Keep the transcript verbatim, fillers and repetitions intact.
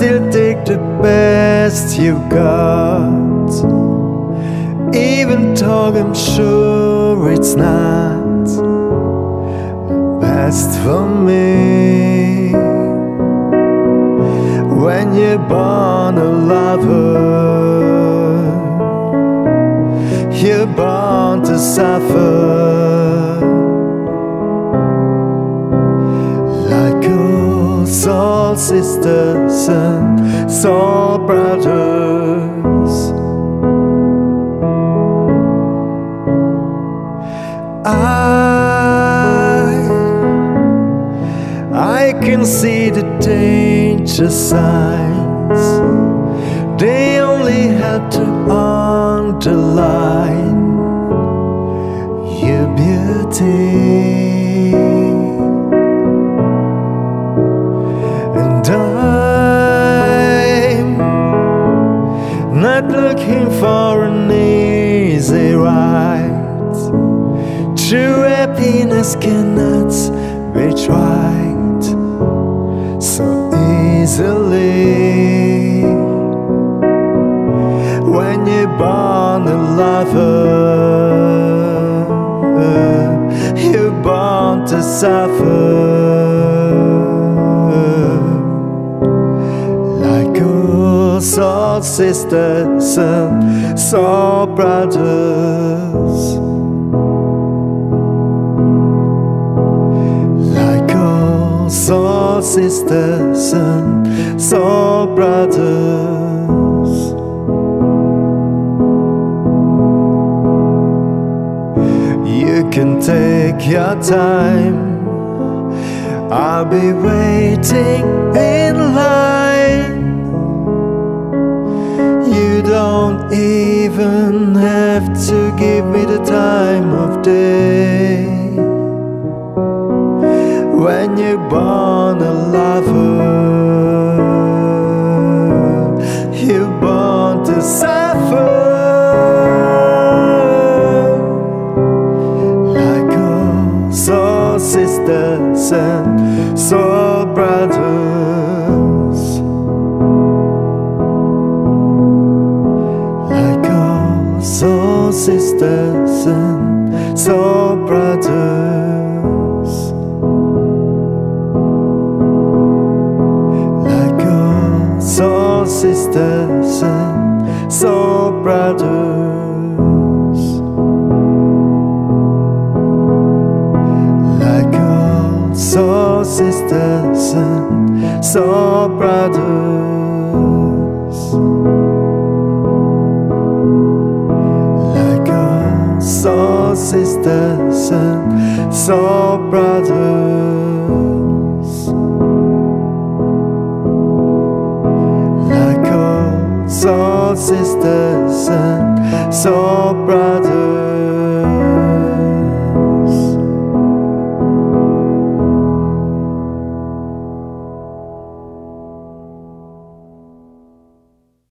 still take the best you got, even though I'm sure it's not best for me. When you're born a lover, you're born to suffer, like all soul sisters and soul brothers. I, I can see the danger signs. They only have to underline your beauty. And I'm not looking for an easy ride. True happiness cannot be tried so easily. When you're born a lover, you're born to suffer, like all soul sisters and soul brothers. Soul sisters and soul brothers. You can take your time, I'll be waiting in line. You don't even have to give me the time of day. When you're born a lover, you're born to suffer, like all soul sisters and soul brothers. Like all soul sisters and soul brothers. Soul sisters and soul brothers. Like all soul sisters and soul brothers. Like all soul sisters and soul brothers. Soul sisters and soul brothers.